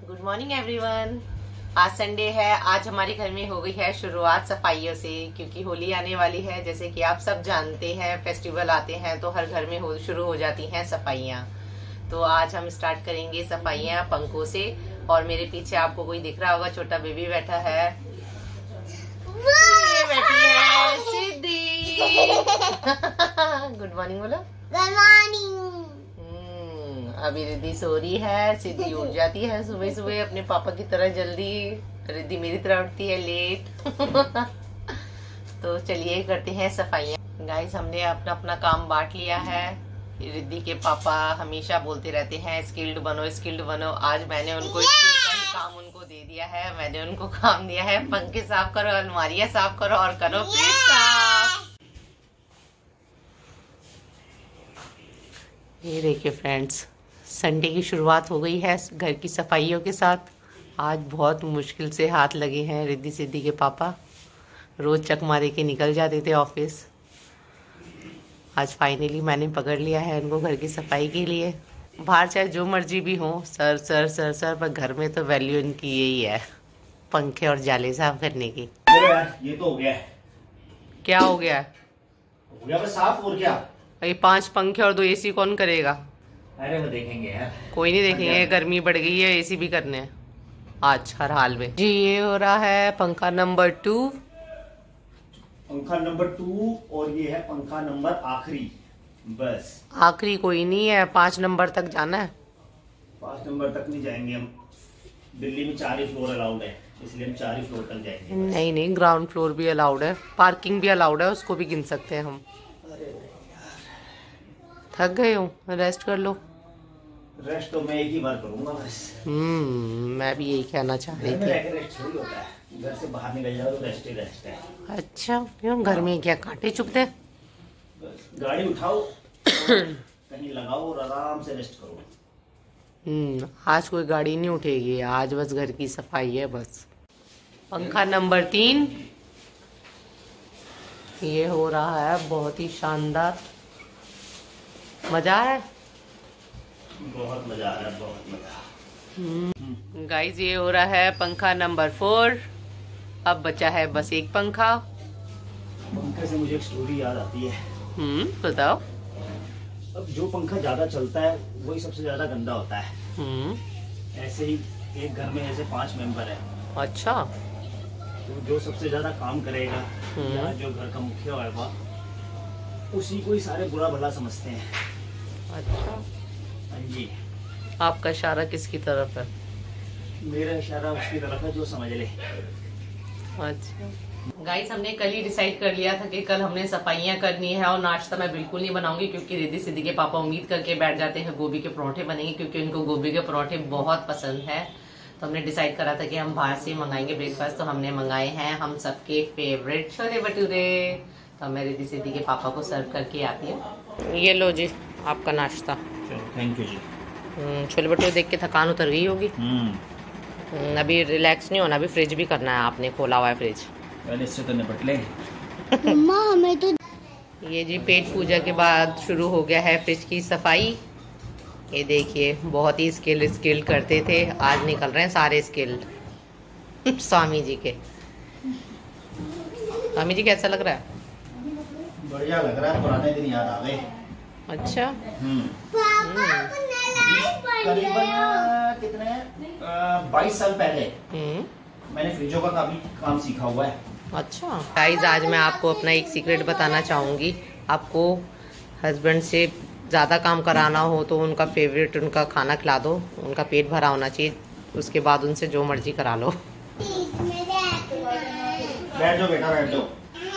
Good morning everyone. आज Sunday है। आज हमारे घर में हो गई है शुरुआत सफाइयों से, क्योंकि होली आने वाली है। जैसे कि आप सब जानते हैं, फेस्टिवल आते हैं तो हर घर में शुरू हो जाती हैं सफाइयाँ। तो आज हम स्टार्ट करेंगे सफाइयाँ पंखों से। और मेरे पीछे आपको कोई दिख रहा होगा, छोटा बेबी बैठा है। ये बैठी है सिद्धि। गुड मॉर्निंग बोलो। Good morning. अभी रिद्धि सो रही है। सिद्धि उठ जाती है सुबह सुबह अपने पापा की तरह जल्दी। रिद्धि मेरी तरह उठती है लेट। तो चलिए करते हैं सफाइयाँ। गाइस, हमने अपना अपना काम बांट लिया है। रिद्धि के पापा हमेशा बोलते रहते हैं स्किल्ड बनो स्किल्ड बनो। आज मैंने उनको स्किल का ही काम उनको दे दिया है। मैंने उनको काम दिया है पंखे साफ करो, अलमारियाँ साफ करो और करो फ्रिज साफ। ये देखिए फ्रेंड्स, संडे की शुरुआत हो गई है घर की सफाइयों के साथ। आज बहुत मुश्किल से हाथ लगे हैं रिद्धि सिद्धि के पापा। रोज चक मारे के निकल जाते थे ऑफिस। आज फाइनली मैंने पकड़ लिया है उनको घर की सफाई के लिए। बाहर चाहे जो मर्जी भी हो, सर सर सर सर, पर घर में तो वैल्यू इनकी यही है, पंखे और जाले साफ करने की। ये तो हो गया है। क्या हो गया? हो गया बस साफ। और क्या? ये 5 पंखे और 2 एसी कौन करेगा? अरे वो देखेंगे यार। कोई नहीं देखेंगे, गर्मी बढ़ गई है, एसी भी करने हैं आज हर हाल में जी। ये हो रहा है पंखा नंबर 2। पंखा नंबर 2 और ये है पंखा नंबर आखिरी। बस आखिरी कोई नहीं है, 5 नंबर तक जाना है। 5 नंबर तक नहीं जाएंगे हम। दिल्ली में 4 ही फ्लोर अलाउड है, इसलिए हम 4 ही फ्लोर तक जाएंगे। नहीं नहीं, ग्राउंड फ्लोर भी अलाउड है, पार्किंग भी अलाउड है, उसको भी गिन सकते हैं हम। थक गए हो, रेस्ट कर लो। रेस्ट तो मैं एक ही बार करूंगा बस। मैं भी यही कहना चाह रही थी। रेस्ट थोड़ी होता है, घर से बाहर निकल जाओ तो रेस्ट ही रेस्ट है। अच्छा, क्यों घर में क्या कांटे चुभते? गाड़ी उठाओ कहीं लगाओ और आराम से रेस्ट करो। आज कोई गाड़ी नहीं उठेगी, आज बस घर की सफाई है बस। पंखा नंबर 3 ये हो रहा है, बहुत ही शानदार। मजा आ रहा है, बहुत मजा आ रहा है, बहुत मजा। गाइस, ये हो रहा है पंखा नंबर 4। अब बचा है बस एक पंखा। पंखे से मुझे एक स्टोरी याद आती है। बताओ। अब जो पंखा ज्यादा चलता है वही सबसे ज्यादा गंदा होता है। ऐसे ही एक घर में ऐसे 5 मेंबर है। अच्छा। तो जो सबसे ज्यादा काम करेगा या जो घर का मुखिया होगा, उसी को ही सारे बुरा भला समझते हैं। अच्छा। हाँ जी। आपका इशारा किसकी तरफ है? मेरा इशारा उसकी तरफ है जो समझ ले। अच्छा। गाइस, हमने कल ही डिसाइड कर लिया था कि कल हमने सफाइयाँ करनी है। और नाश्ता मैं बिल्कुल नहीं बनाऊंगी, क्योंकि रिद्धि सिद्धि के पापा उम्मीद करके बैठ जाते हैं गोभी के परोठे बनेंगे, क्योंकि उनको गोभी के परोठे बहुत पसंद है। तो हमने डिसाइड करा था कि हम बाहर से मंगाएंगे ब्रेकफास्ट। तो हमने मंगाए हैं हम सबके फेवरेट छोले भटूरे। तो मैं रिद्धि सिद्धि के पापा को सर्व करके आती हूँ। ये लो जी आपका नाश्ता। Thank you ji. छोले भटूरे देख के थकान उतर गई होगी। अभी रिलैक्स नहीं होना, अभी फ्रिज भी करना है। आपने खोला हुआ है फ्रिज? पहले इससे तो निपट ले। मम्मा हमें तो ये जी पेट पूजा के बाद शुरू हो गया है फ्रिज की सफाई। ये देखिए, बहुत ही स्किल करते थे, आज निकल रहे हैं सारे स्किल स्वामी जी के। स्वामी जी कैसा लग रहा है? बढ़िया लग रहा है, पुराने दिन याद आ गए। अच्छा। करीबन कितने 22 साल पहले मैंने फ्रिजों का काम सीखा हुआ है। अच्छा गाइस, आज मैं आपको अपना एक सीक्रेट बताना चाहूँगी। आपको हस्बैंड से ज़्यादा काम कराना हो तो उनका फेवरेट उनका खाना खिला दो, उनका पेट भरा होना चाहिए, उसके बाद उनसे जो मर्जी करा लो। बैठ जाओ बेटा, बैठ जाओ।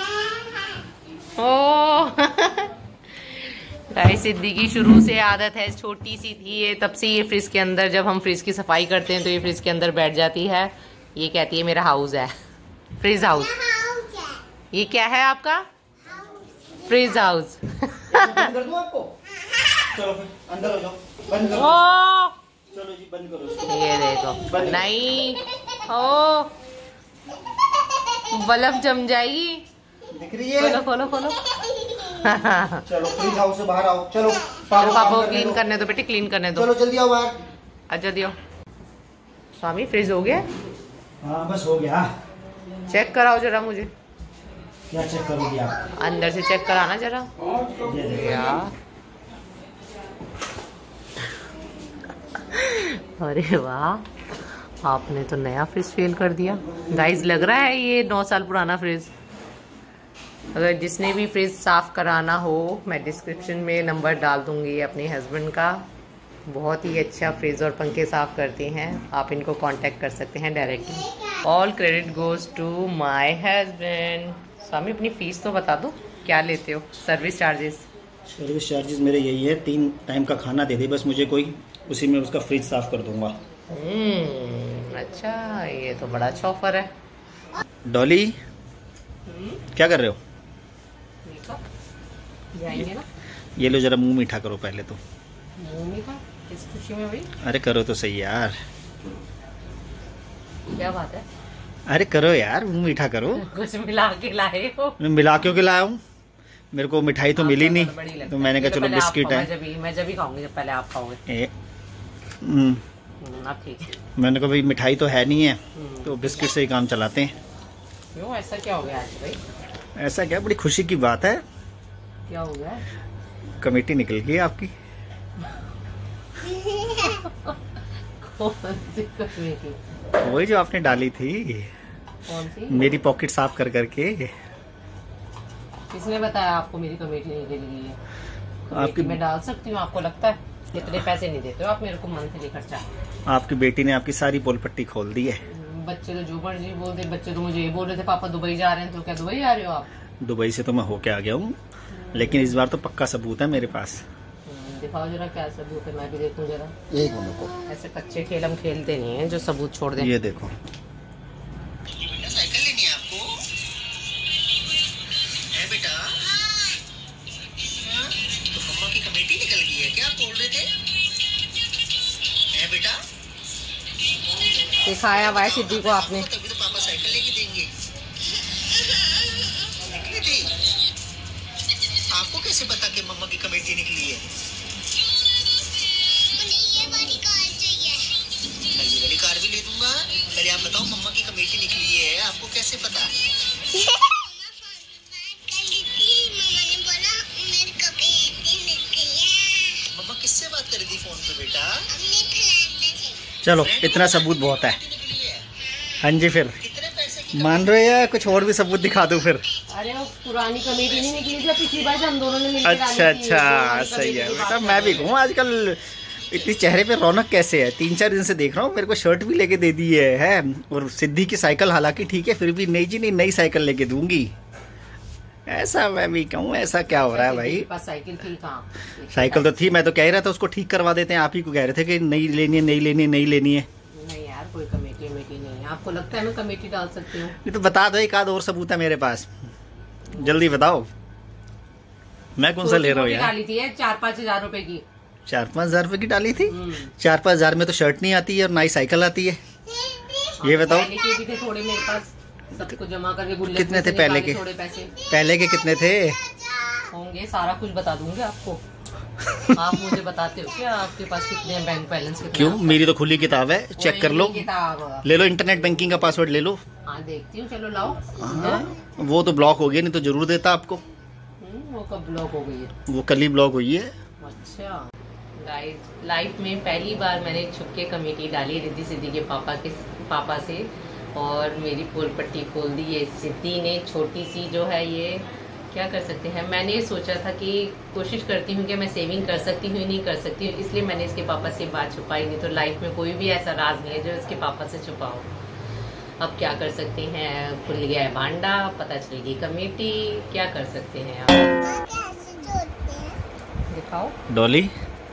गाइस, सिद्धि की शुरू से आदत है, छोटी सी थी ये, तब से ये फ्रिज के अंदर, जब हम फ्रिज की सफाई करते हैं तो ये फ्रिज के अंदर बैठ जाती है। ये कहती है मेरा हाउस है, फ्रिज हाउस। ये क्या है आपका? Fridge house. बंद कर दूं आपको? चलो फिर अंदर हो जाओ, बंद करो। चलो जी बंद करो। ये देखो, नहीं ओ बल्ब जम जाएगी। दिख रही है? खोलो खोलो खोलो। चलो फ्रिज हाउस से बाहर आओ। चलो पापा को क्लीन करने दो बेटे, क्लीन करने दो। चलो जल्दी आओ बाहर। अच्छा दियो। स्वामी फ्रिज हो गया? हाँ बस हो गया। चेक कराओ जरा मुझे। क्या चेक करोगी आप? अंदर से चेक कराना जरा। यार अरे वाह, आपने तो नया फ्रिज फेल कर दिया गाइस। लग रहा है ये 9 साल पुराना फ्रिज। अगर जिसने भी फ्रिज साफ कराना हो, मैं डिस्क्रिप्शन में नंबर डाल दूंगी अपने हस्बैंड का। बहुत ही अच्छा फ्रिज और पंखे साफ करते हैं, आप इनको कांटेक्ट कर सकते हैं directly. All credit goes to my husband. स्वामी अपनी फीस तो बता दो, क्या लेते हो? Service charges? सर्विस चार्जेस मेरे यही है, 3 टाइम का खाना दे दे बस मुझे कोई, उसी में उसका फ्रिज साफ कर दूंगा। अच्छा, ये तो बड़ा अच्छा ऑफर है। डॉली क्या कर रहे हो? जाएंगे ना। ये लो जरा मुंह मीठा करो पहले तो। मुंह मीठा किस खुशी में भाई? अरे करो तो सही यार। क्या बात है? अरे करो यार, मुंह मीठा करो। कुछ मिला के लाए हो? मैं मिला क्यों के लाया हूँ? मेरे को मिठाई तो मिली नहीं, तो मैंने कहा चलो बिस्किट है। मैं जब ही खाऊंगी जब पहले आप खाओगे। आप ठीक है। मैंने कहा भाई मिठाई तो है नहीं है, तो बिस्किट से ही काम चलाते हैं। क्यों, ऐसा क्या हो गया आज भाई? ऐसा क्या, बड़ी खुशी की बात है। क्या हो गया? कमेटी निकल गई आपकी। कौन सी कमेटी? वही जो आपने डाली थी। कौन सी? मेरी पॉकेट साफ कर करके। किसने बताया आपको मेरी कमेटी निकल गई है? आपकी मैं डाल सकती हूँ, आपको लगता है? इतने पैसे नहीं देते हो आप मेरे को मंथली खर्चा। आपकी बेटी ने आपकी सारी पोल पट्टी खोल दी है। बच्चे तो जो मर्जी बोलते, बच्चे तो मुझे ये बोल रहे थे पापा दुबई जा रहे हैं, तो क्या दुबई जा रहे हो आप? दुबई से तो मैं होके आ गया हूँ, लेकिन इस बार तो पक्का सबूत है मेरे पास। दिखाओ जरा क्या सबूत है, मैं भी देखूं जरा। ऐसे कच्चे खेल हम खेलते नहीं है जो सबूत छोड़ दे। ये देखो। साइकिल लेनी है आपको? है बेटा? तो मम्मा की कमेटी निकल गई है क्या, बोल रहे थे? है बेटा? सिखाया हुआ है सिद्धि को आपने। तभी तो पापा साइकिल लेके देंगे। निकली थी? आपको कैसे पता कि मम्मा की कमेटी निकली है? ये वाली कार चाहिए। ये वाली कार भी ले दूंगा। पहले आप बताओ, मम्मा की कमेटी निकली है, आपको कैसे पता? मम्मा किससे बात कर रही थी फोन पे बेटा? चलो इतना सबूत बहुत है। हाँ जी, फिर कितने पैसे की? मान रहे हो या कुछ और भी सबूत दिखा दूं फिर? अरे वो पुरानी कमेटी नहीं निकली थी पिछली बार, हम दोनों ने मिलकर अच्छा अच्छा, सही है बेटा। मैं भी कहूँ आजकल इतनी चेहरे पे रौनक कैसे है? 3-4 दिन से देख रहा हूँ। मेरे को शर्ट भी लेके दे दी है और सिद्धि की साइकिल, हालांकि ठीक है, फिर भी नहीं जी नहीं, नई साइकिल लेके दूंगी। ऐसा मैं भी कहूँ, ऐसा क्या हो रहा है भाई? पास साइकिल थी कहाँ? साइकिल तो थी, मैं तो कह रहा था उसको ठीक करवा देते हैं। आप ही को कह रहे थे कि नई लेनी है, नई लेनी है, नई लेनी है। नहीं यार, कोई कमेटी नहीं है। आपको लगता है मैं कमेटी डाल सकती हूँ? ये तो बता दो, एक आध और सबूत है मेरे पास, जल्दी बताओ। मैं कौन सा ले रहा हूँ यार? डाली थी 4-5 हजार रुपए की। 4-5 हजार रुपए की डाली थी? 4-5 हजार में तो शर्ट नहीं आती है और ना ही साइकिल आती है। ये बताओ भी थे थोड़े मेरे पास, सबको जमा करके गुल्लक कितने थे पहले के? थोड़े पैसे पहले के कितने थे होंगे, सारा कुछ बता दूंगी आपको। आप मुझे बताते हो क्या आपके पास कितने बैंक बैलेंस? क्यों, मेरी तो खुली किताब है, चेक कर लो। किताब ले लो, इंटरनेट बैंकिंग का पासवर्ड ले लो। हाँ देखती हूँ, चलो लाओ। वो तो ब्लॉक हो गया, नहीं तो जरूर देता आपको। वो कब ब्लॉक हो गई है? वो कल ही ब्लॉक हुई है। अच्छा गाइस, लाइफ में पहली बार मैंने छुपके कमेटी डाली रिद्धि सिद्धि के पापा से, और मेरी पोल पट्टी खोल दी है सिद्धि ने। छोटी सी जो है, ये क्या कर सकते हैं। मैंने सोचा था कि कोशिश करती हूँ कि मैं सेविंग कर सकती हूँ, नहीं कर सकती हूँ, इसलिए मैंने इसके पापा से बात छुपाई। नहीं तो लाइफ में कोई भी ऐसा राज नहीं है जो इसके पापा से छुपाओ। अब क्या कर सकते हैं, खुल गया है भांडा, पता चलेगी कमेटी, क्या कर सकते हैं आप? दिखाओ डॉली,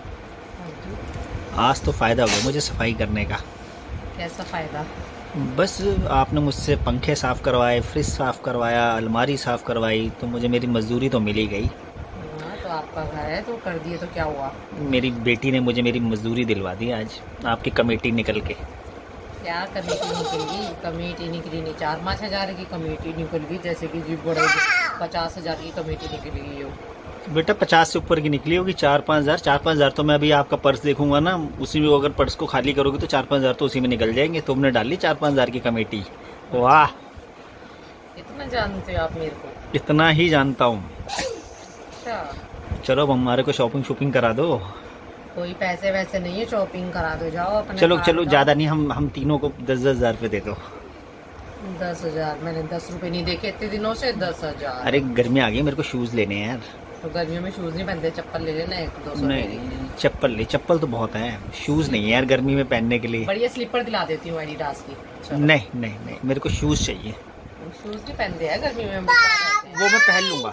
आज तो फायदा हुआ मुझे सफाई करने का। कैसा फायदा? बस आपने मुझसे पंखे साफ करवाए, फ्रिज साफ करवाया, अलमारी साफ करवाई, तो मुझे मेरी मजदूरी तो मिल ही गई। तो आपका घर है तो कर दिए, तो क्या हुआ? मेरी बेटी ने मुझे मेरी मजदूरी दिलवा दी आज, आपकी कमेटी निकल के। क्या कमेटी निकल गई? कमेटी निकली नहीं, 4-5 हजार की कमेटी निकल गई, जैसे कि जी बड़े 50 हजार की कमेटी निकल गई हो। बेटा 50 से ऊपर की निकली होगी, 4-5 हजार। 4-5 हजार तो मैं अभी आपका पर्स देखूंगा ना, उसी में अगर पर्स को खाली करोगे तो 4-5 हजार तो उसी में निकल जाएंगे। तुमने डाली 4-5 हजार की कमेटी। वाह, इतना जानते हो आप मेरे को? इतना ही जानता हूँ। अच्छा, चलो अब हमारे को शॉपिंग करा दो। कोई पैसे वैसे नहीं है, शॉपिंग करा दो, जाओ अपने। चलो कार का। ज्यादा नहीं, हम तीनों को 10-10 हजार रुपये दे दो। 10,000? मैंने 10 रुपए नहीं देखे इतने दिनों से। 10,000? अरे गर्मी आ गई, मेरे को शूज लेने हैं यार। तो गर्मियों में शूज नहीं पहनते, चप्पल ले लेना 100-200 नहीं, चप्पल तो बहुत है, शूज नहीं है यार गर्मी में पहनने के लिए। बढ़िया स्लीपर दिला देती हूँ एडिडास की। नहीं, मेरे को शूज चाहिए। शूज नहीं पहनते हैं गर्मी में। वो मैं पहन लूंगा।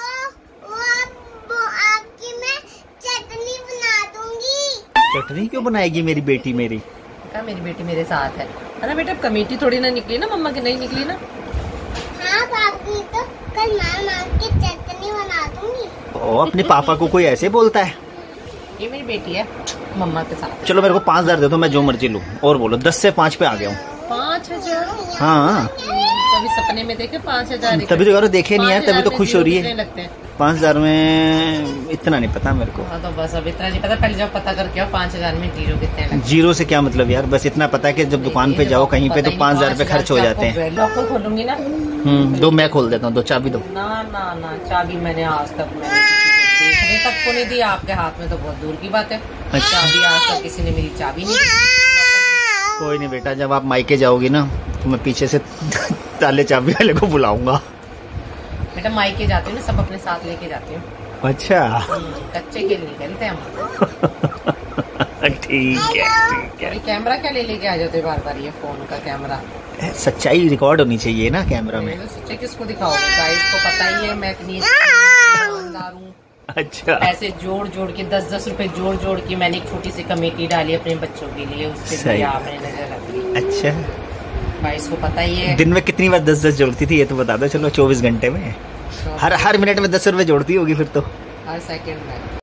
आपकी मैं चटनी बना दूंगी। चटनी क्यों बनाएगी मेरी बेटी मेरी? क्या मेरी बेटी मेरे साथ है? अरे बेटा कमेटी थोड़ी ना निकली ना, मम्मा की नहीं निकली ना। हाँ भाभी, तो कल माँ की चटनी बना दूंगी। ओ, अपने पापा को कोई ऐसे बोलता है? ये मेरी बेटी है, मम्मा के साथ। चलो मेरे को 5 हजार दे दो, मैं जो मर्जी लूँ। और बोलो, 10 से 5 पे आ गया हूँ। 5,000? हाँ, कभी सपने में देखे 5,000? तभी तो यार देखे नहीं यार, तभी तो खुश हो रही है। लगते हैं 5 हजार में इतना नहीं पता मेरे को। हाँ, तो बस अब इतना नहीं पता, पहले जब पता करके आओ 5,000 में जीरो कितने लगते हैं। जीरो से क्या मतलब यार, बस इतना पता है कि जब दुकान पे जाओ कहीं पे तो 5 हजार रुपये खर्च हो जाते हैं। लॉकर खोलूंगी ना। दो मैं खोल देता हूँ, दो चाबी दो। ना चाबी मैंने आज तक देखने तक को नहीं दी, आपके हाथ में तो बहुत दूर की बात है। चाबी आज तक किसी ने मेरी चाबी नहीं दी। कोई नहीं बेटा, जब आप मायके जाओगी ना तो मैं पीछे से ताले चाबी वाले को बुलाऊंगा। बेटा मायके जाती हूँ ना, सब अपने साथ लेके जाती हूँ। अच्छा, कच्चे खेल नहीं खेलते हम। ठीक है। अरे कैमरा क्या ले लेके आ जाते बार बार, ये फोन का कैमरा। सच्चाई रिकॉर्ड होनी चाहिए ना कैमरा में। सच्चाई किसको दिखाओगे? गाइस को पता ही है मैं इतनी ईमानदार हूँ। अच्छा, पैसे जोड़ के 10-10 रुपए जोड़ के मैंने एक छोटी सी कमेटी डाली अपने बच्चों के लिए, उसके लिए आपने नजर रख ली। अच्छा, भाई इसको पता ही है। दिन में कितनी बार 10-10 जोड़ती थी ये तो बता दो। चलो 24 घंटे में हर मिनट में 10 रुपए जोड़ती होगी फिर तो। हर सेकंड में।